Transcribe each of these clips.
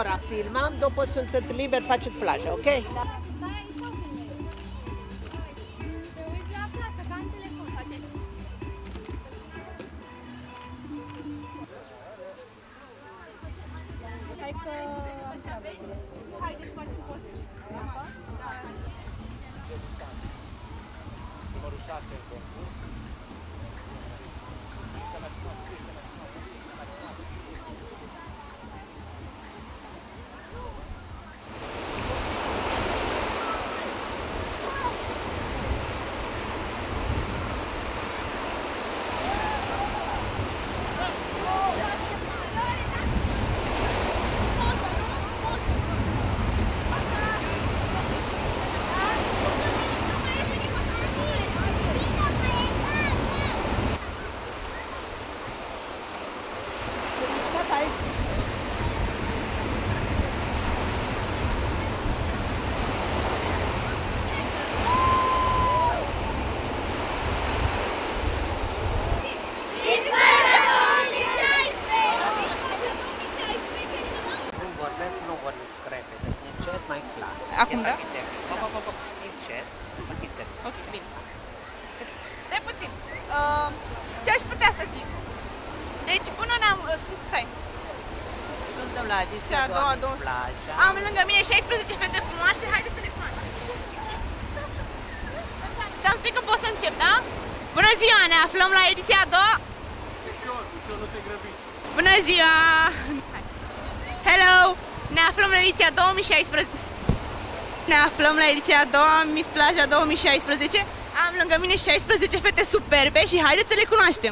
ora filmam, după sunteți liberi, faceți plajă, ok? Numărul 6 în concurs. Nu vorbesc repede, încet, mai clar. Acum, da? Încet, spăchite. Ok, bine. Stai puțin. Ce aș putea să zic? Deci, până ne-am... Stai. Suntem la ediția a doua Miss Plaja. Am lângă mine 16 fete frumoase, haideți să le cunoaștem. Să-mi spui că pot să încep, da? Bună ziua, ne aflăm la ediția a doua. Ușor, nu te grăbi. Bună ziua! Hello! Ne aflăm la ediția 2016. Ne aflăm la ediția a doua Miss Plaja 2016. Am lângă mine 16 fete superbe și haideți să le cunoaștem.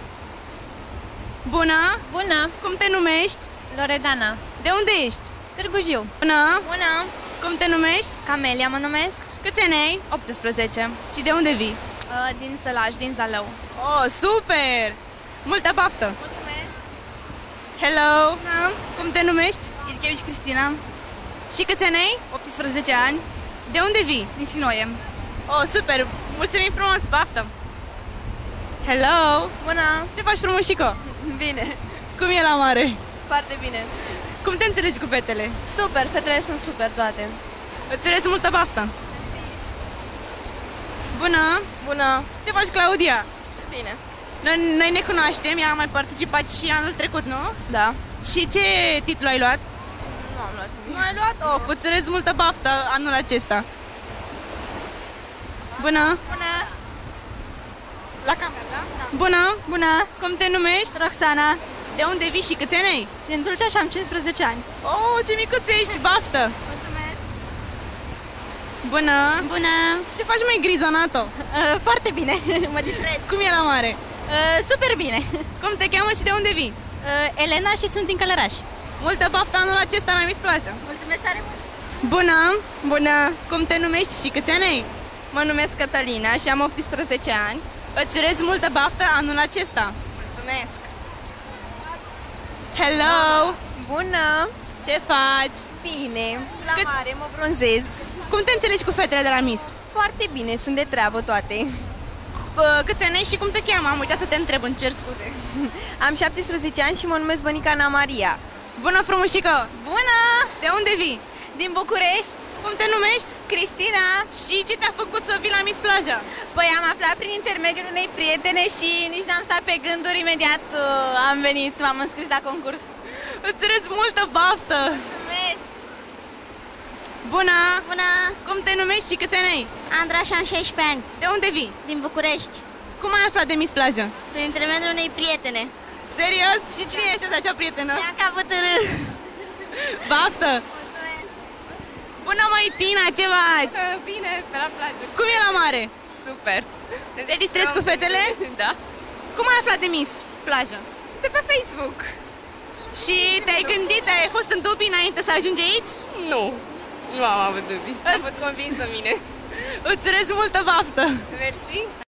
Bună! Bună! Cum te numești? Loredana. De unde ești? Târgu Jiu. Bună! Bună! Cum te numești? Camelia mă numesc. Câți ani ai? 18. Și de unde vii? Din Sălaj, din Zalău. Oh, super! Multă baftă! Mulțumesc! Hello! Bună! Cum te numești? Irchevici Cristina. Și câți ani ai? 18 ani. De unde vii? Din Sinoie. Oh, super! Mulțumim frumos! Baftă! Hello! Bună! Ce faci frumușico? Bine! Cum e la mare? Foarte bine! Cum te înțelegi cu fetele? Super! Fetele sunt super toate. Îți urez multă baftă! Bună! Bună! Ce faci, Claudia? Bine! Noi ne cunoaștem, ea a mai participat și anul trecut, nu? Da. Și ce titlu ai luat? Nu am luat Nu ai luat? Oh, îți urez multă baftă anul acesta! Bună! Bună! La cameră, da? Bună! Bună! Cum te numești? Roxana. De unde vii și câți ani ai? Din Tulcea și am 15 ani. Oh, ce micuț ești! Baftă! Mulțumesc! Bună! Bună! Ce faci, mai grizonato? Foarte bine! Mă distrez! Cum e la mare? Super bine! Cum te cheamă și de unde vii? Elena și sunt din Călăraș. Multă baftă anul acesta la Miss Plaja! Mulțumesc tare mult! Bună! Bună! Cum te numești și câți ani ai? Mă numesc Cătălina și am 18 ani. Îți urez multă baftă anul acesta! Mulțumesc! Hello! Bună! Ce faci? Bine! La Cât- mare mă bronzez. Cum te înțelegi cu fetele de la Miss? Foarte bine, sunt de treabă toate. Câți ani ai și cum te cheamă? Am uitat să te întreb, îmi cer scuze. Am 17 ani și mă numesc Bănica Ana Maria. Bună, frumușică! Bună! De unde vii? Din București, Cum te numești? Cristina. Și ce te-a făcut să vii la Miss Plaja? Păi am aflat prin intermediul unei prietene și nici n-am stat pe gânduri, imediat am venit, m-am înscris la concurs. Îți urez multă baftă! Mulțumesc! Bună! Bună! Cum te numești și câți ani ai? Andra și am 16 ani, De unde vii? din București, Cum ai aflat de Miss Plaja? prin intermediul unei prietene. Serios? Și cine este acea prietenă? Bianca Bătărân. Baftă! Mulțumesc! Bună, mai Tina, ce faci? Bine, pe la plajă. Cum e la mare? Super! Te distrezi cu fetele? Da. Cum ai aflat de Miss Plaja? De pe Facebook. Și te-ai gândit, ai fost în dubii înainte să ajungi aici? Nu, nu am avut dubii. Am fost convinsă mine. Îți urez multă baftă! Mersi.